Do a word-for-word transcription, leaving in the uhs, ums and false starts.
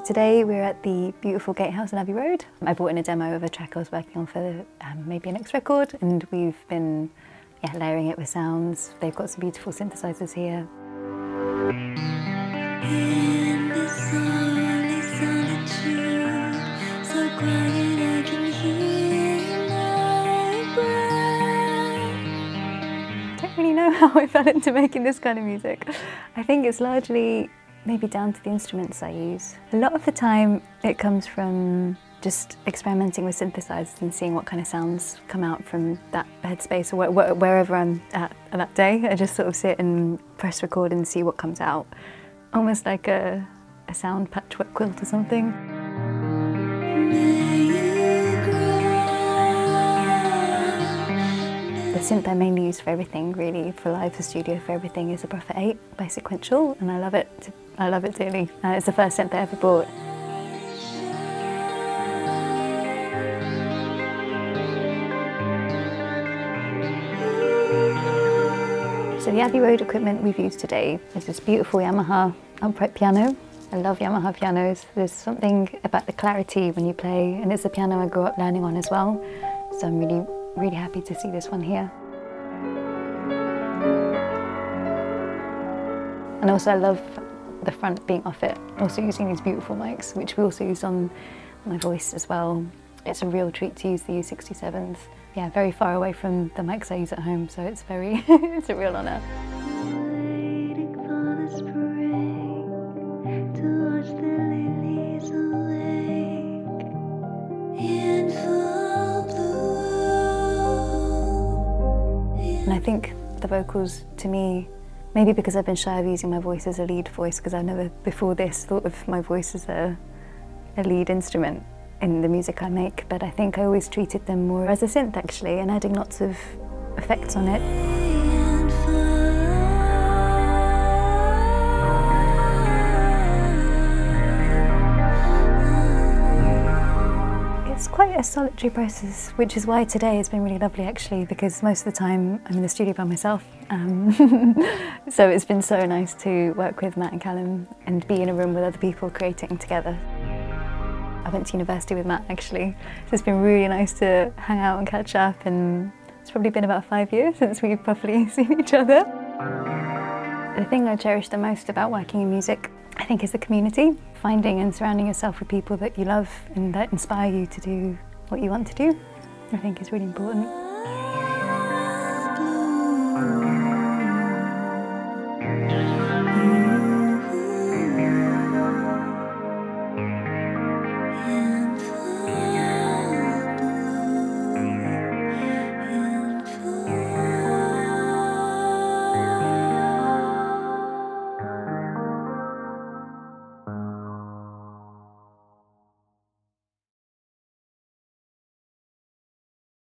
Today we're at the beautiful Gatehouse on Abbey Road. I brought in a demo of a track I was working on for um, maybe a next record, and we've been yeah, layering it with sounds. They've got some beautiful synthesizers here. In this lonely solitude, so quiet I can hear my breath. I don't really know how I fell into making this kind of music. I think it's largely maybe down to the instruments I use. A lot of the time it comes from just experimenting with synthesizers and seeing what kind of sounds come out from that headspace or wh wh wherever I'm at that day. I just sort of sit and press record and see what comes out. Almost like a, a sound patchwork quilt or something. The synth I mainly use for everything, really, for live, for studio, for everything, is a Prophet eight by Sequential, and I love it. I love it dearly. Uh, it's the first synth I ever bought. So the Abbey Road equipment we've used today is this beautiful Yamaha upright piano. I love Yamaha pianos. There's something about the clarity when you play, and it's a piano I grew up learning on as well. So I'm really, really happy to see this one here. And also I love the front being off it. Also using these beautiful mics, which we also use on my voice as well. It's a real treat to use the U sixty-sevens. Yeah, very far away from the mics I use at home, so it's very, it's a real honour. And I think the vocals, to me, maybe because I've been shy of using my voice as a lead voice, because I've never before this thought of my voice as a, a lead instrument in the music I make, but I think I always treated them more as a synth actually, and adding lots of effects on it. It's quite a solitary process, which is why today has been really lovely actually, because most of the time I'm in the studio by myself. Um, so it's been so nice to work with Matt and Callum and be in a room with other people creating together. I went to university with Matt actually, so it's been really nice to hang out and catch up, and it's probably been about five years since we've properly seen each other. The thing I cherish the most about working in music, I think, is the community. Finding and surrounding yourself with people that you love and that inspire you to do what you want to do, I think is really important.